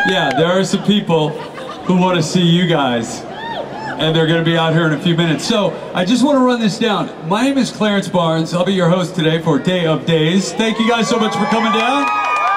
Yeah, there are some people who want to see you guys, and they're going to be out here in a few minutes. So I just want to run this down. My name is Clarence Barnes. I'll be your host today for Day of Days. Thank you guys so much for coming down.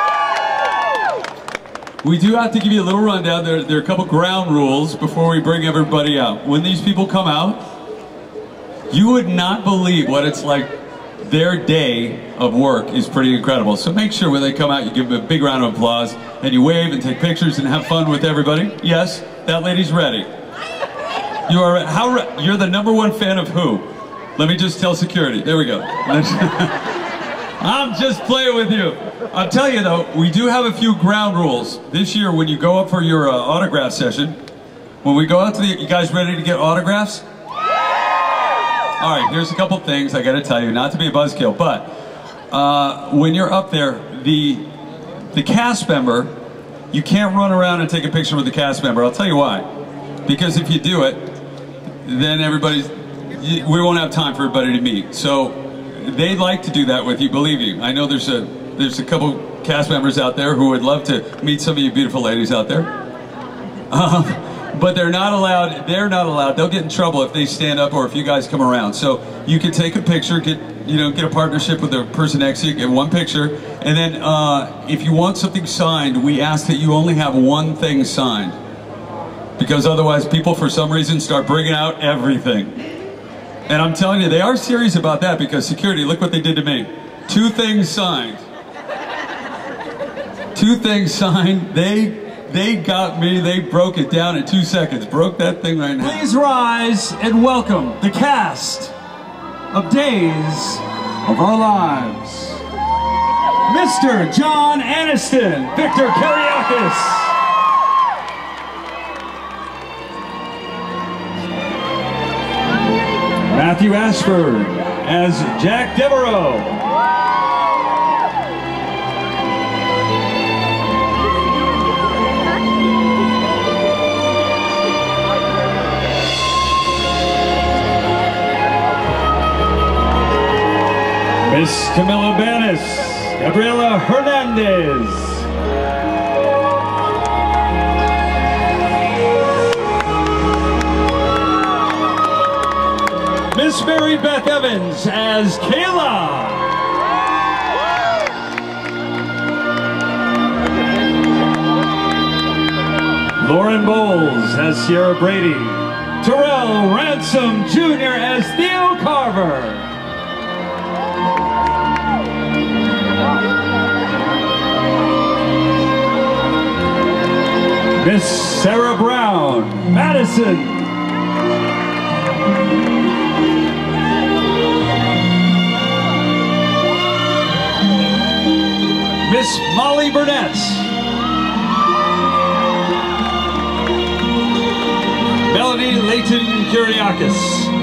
We do have to give you a little rundown. There are a couple ground rules before we bring everybody out. When these people come out, you would not believe what it's like. Their day of work is pretty incredible. So make sure when they come out, you give them a big round of applause, and you wave and take pictures and have fun with everybody. Yes, that lady's ready. You are, you're the #1 fan of who? Let me just tell security. There we go. I'm just playing with you. I'll tell you though, we do have a few ground rules. This year when you go up for your autograph session, when we go out to you guys ready to get autographs? All right, here's a couple things I gotta tell you, not to be a buzzkill, but when you're up there, the cast member, you can't run around and take a picture with the cast member. I'll tell you why. Because if you do it, then we won't have time for everybody to meet. So they'd like to do that with you, believe you. I know there's a couple cast members out there who would love to meet some of you beautiful ladies out there. But they're not allowed, they'll get in trouble if they stand up or if you guys come around. So you can take a picture, get a partnership with the person next to you, get one picture, and then if you want something signed, we ask that you only have one thing signed. Because otherwise people for some reason start bringing out everything. And I'm telling you, they are serious about that because security, look what they did to me. 2 things signed. 2 things signed, they got me, they broke it down in 2 seconds. Broke that thing right now. Please rise and welcome the cast of Days of Our Lives. Mr. John Aniston, Victor Kiriakis. Matthew Ashford as Jack Devereaux. Miss Camila Banis, Gabriela Hernandez. Miss Mary Beth Evans as Kayla. Lauren Bowles as Sierra Brady. Terrell Ransom Jr. as Theo Carver. Miss Sarah Brown, Madison. Miss Molly Burnett. Melanie Layton Kiriakis.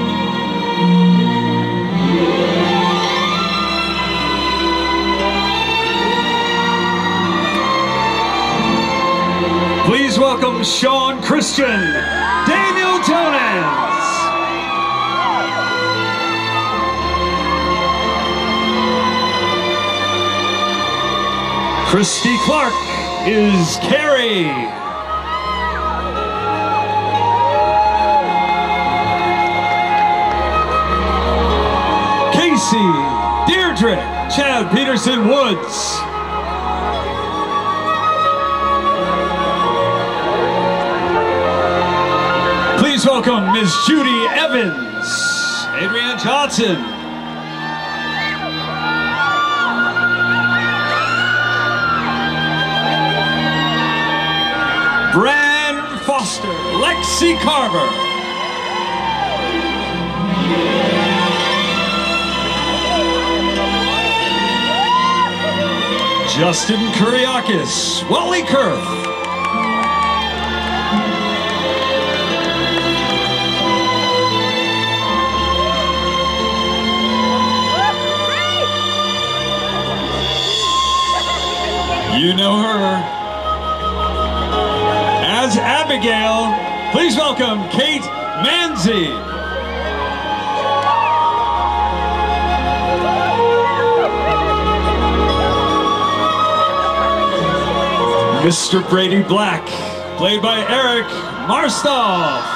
Please welcome Sean Christian, Daniel Jones. Christy Clark is Carrie. Casey Deirdre Chad Peterson Woods. Please welcome Ms. Judy Evans, Adrienne Johnson. Bran Foster, Lexi Carver. Justin Kuriakis, Wally Kurth. You know her as Abigail. Please welcome Kate Manzi. Mr. Brady Black, played by Eric Marstoff.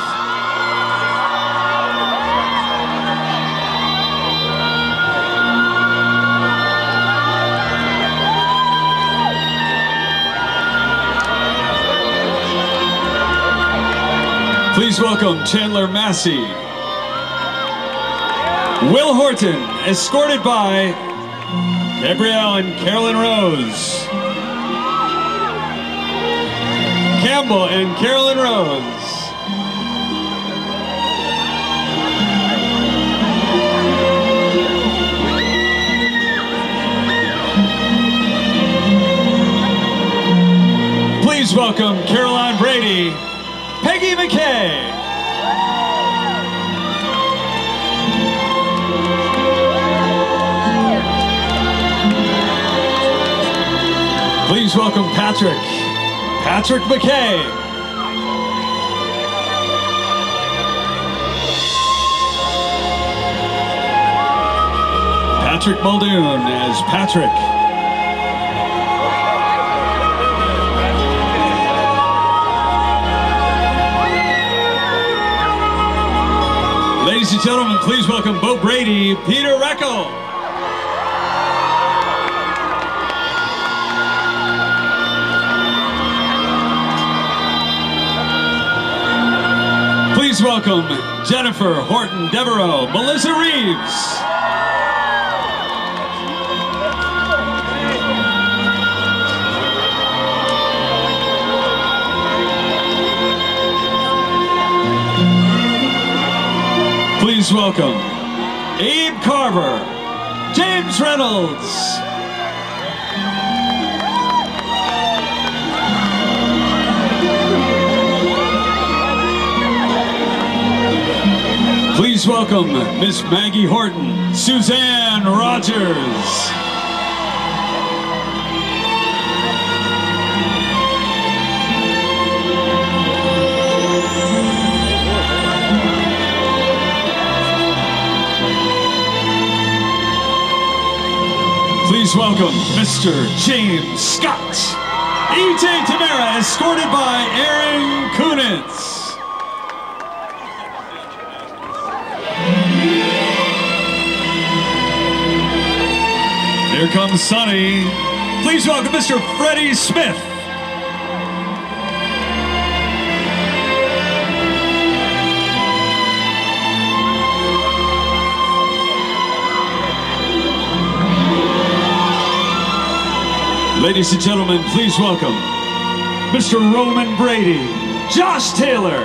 Please welcome Chandler Massey. Will Horton, escorted by Gabrielle and Carolyn Rose. Campbell and Carolyn Rose. Please welcome Caroline Brady, Peggy McKay. Please welcome Patrick McKay. Patrick Muldoon as Patrick. Ladies and gentlemen, please welcome Bo Brady, Peter Reckel. Please welcome Jennifer Horton Devereaux, Melissa Reeves. Please welcome Abe Carver, James Reynolds. Please welcome Miss Maggie Horton, Suzanne Rogers. Please welcome Mr. James Scott. E.J. Tamara, escorted by Aaron Kunitz. Here comes Sonny. Please welcome Mr. Freddie Smith. Ladies and gentlemen, please welcome Mr. Roman Brady, Josh Taylor.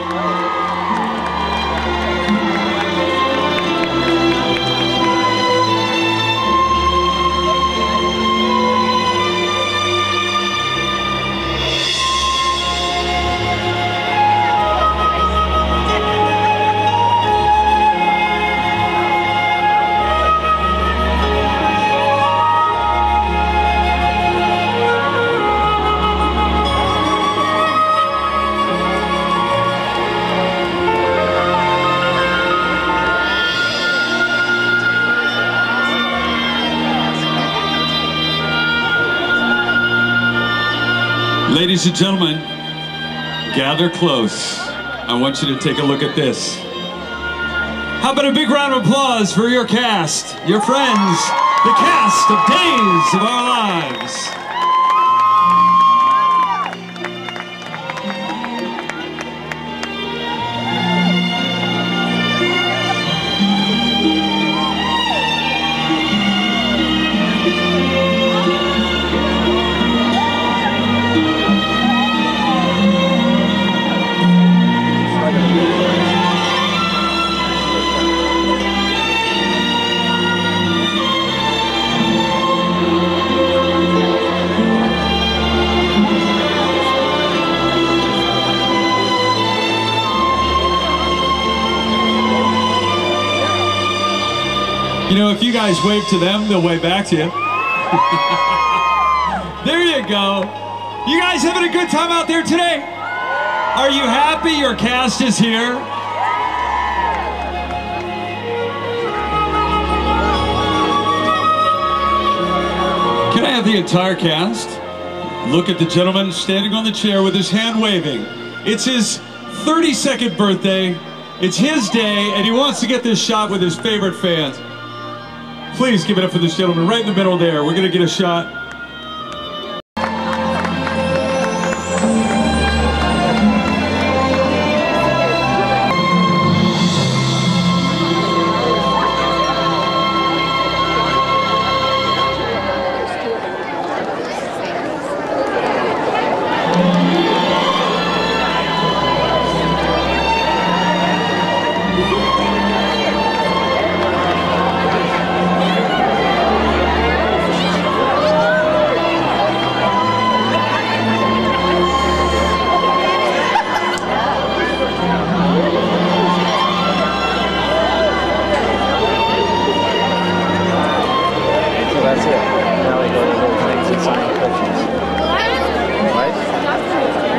Ladies and gentlemen, gather close. I want you to take a look at this. How about a big round of applause for your cast, your friends, the cast of Days of Our Lives. You know, if you guys wave to them, they'll wave back to you. There you go. You guys having a good time out there today? Are you happy your cast is here? Can I have the entire cast? Look at the gentleman standing on the chair with his hand waving. It's his 32nd birthday. It's his day, and he wants to get this shot with his favorite fans. Please give it up for this gentleman right in the middle there. We're going to get a shot